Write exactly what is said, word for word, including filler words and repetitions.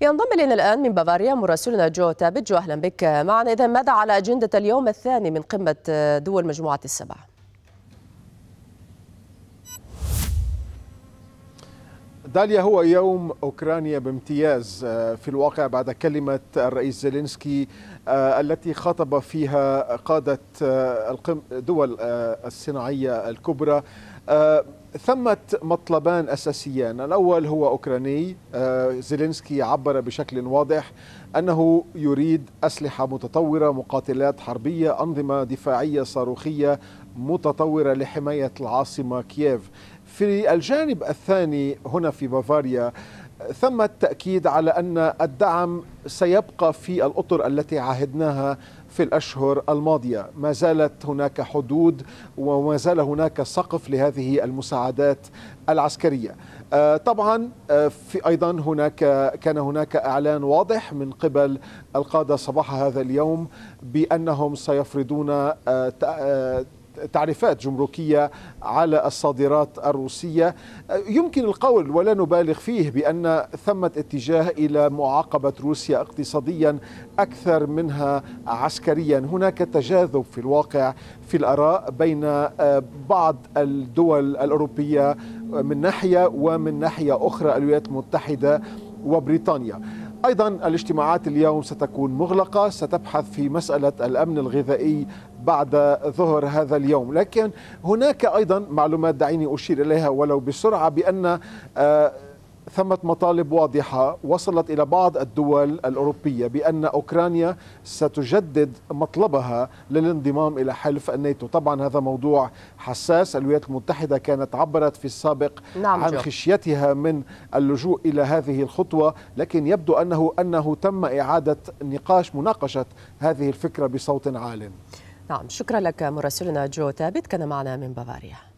ينضم إلينا الآن من بافاريا مراسلنا جو تابت. جو، أهلا بك معنا. إذا ماذا على أجندة اليوم الثاني من قمة دول مجموعة السبع؟ داليا، هو يوم أوكرانيا بامتياز في الواقع بعد كلمة الرئيس زيلينسكي التي خاطب فيها قادة الدول الصناعية الكبرى. ثمة مطلبان أساسيان، الأول هو أوكراني. زيلينسكي عبر بشكل واضح أنه يريد أسلحة متطورة، مقاتلات حربية، أنظمة دفاعية صاروخية متطورة لحماية العاصمة كييف. في الجانب الثاني هنا في بافاريا ثم التأكيد على أن الدعم سيبقى في الأطر التي عهدناها في الأشهر الماضية. ما زالت هناك حدود وما زال هناك سقف لهذه المساعدات العسكرية. طبعا في أيضا هناك كان هناك إعلان واضح من قبل القادة صباح هذا اليوم بأنهم سيفرضون تعريفات جمركية على الصادرات الروسية. يمكن القول ولا نبالغ فيه بأن ثمة اتجاه إلى معاقبة روسيا اقتصاديا أكثر منها عسكريا. هناك تجاذب في الواقع في الآراء بين بعض الدول الأوروبية من ناحية ومن ناحية أخرى الولايات المتحدة وبريطانيا. أيضا الاجتماعات اليوم ستكون مغلقة، ستبحث في مسألة الأمن الغذائي بعد ظهر هذا اليوم. لكن هناك أيضا معلومات دعيني أشير إليها ولو بسرعة، بأن ثمة مطالب واضحة وصلت إلى بعض الدول الأوروبية بأن أوكرانيا ستجدد مطلبها للانضمام إلى حلف الناتو. طبعا هذا موضوع حساس. الولايات المتحدة كانت عبرت في السابق نعم عن جو. خشيتها من اللجوء إلى هذه الخطوة، لكن يبدو أنه أنه تم إعادة نقاش مناقشة هذه الفكرة بصوت عال. نعم، شكرا لك مراسلنا جو تابت، كان معنا من بافاريا.